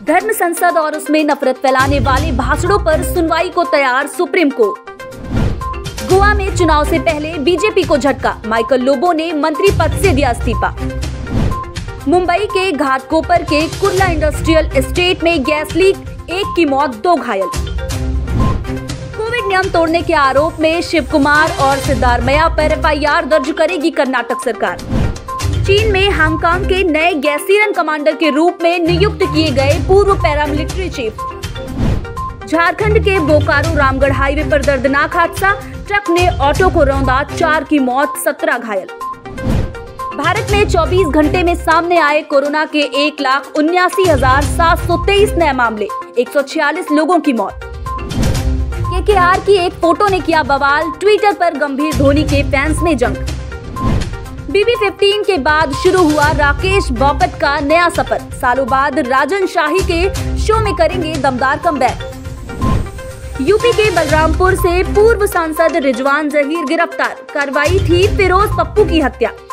धर्म संसद और उसमें नफरत फैलाने वाले भाषणों पर सुनवाई को तैयार सुप्रीम कोर्ट। गोवा में चुनाव से पहले बीजेपी को झटका, माइकल लोबो ने मंत्री पद से दिया इस्तीफा। मुंबई के घाटकोपर के कुर्ला इंडस्ट्रियल एस्टेट में गैस लीक, 1 की मौत, 2 घायल। कोविड नियम तोड़ने के आरोप में शिव कुमार और सिद्धारमैया पर एफआईआर दर्ज करेगी कर्नाटक सरकार। चीन में हांगकांग के नए गैसीरन कमांडर के रूप में नियुक्त किए गए पूर्व पैरामिलिट्री चीफ। झारखंड के बोकारो रामगढ़ हाईवे पर दर्दनाक हादसा, ट्रक ने ऑटो को रौंदा, 4 की मौत, 17 घायल। भारत में 24 घंटे में सामने आए कोरोना के 1,79,723 नए मामले, 146 लोगों की मौत। केकेआर की एक फोटो ने किया बवाल, ट्विटर पर गंभीर धोनी के फैंस में जंग। BB15 के बाद शुरू हुआ राकेश बॉपट का नया सफर, सालों बाद राजन शाही के शो में करेंगे दमदार कमबैक। यूपी के बलरामपुर से पूर्व सांसद रिजवान जहीर गिरफ्तार, कार्रवाई थी फिरोज पप्पू की हत्या।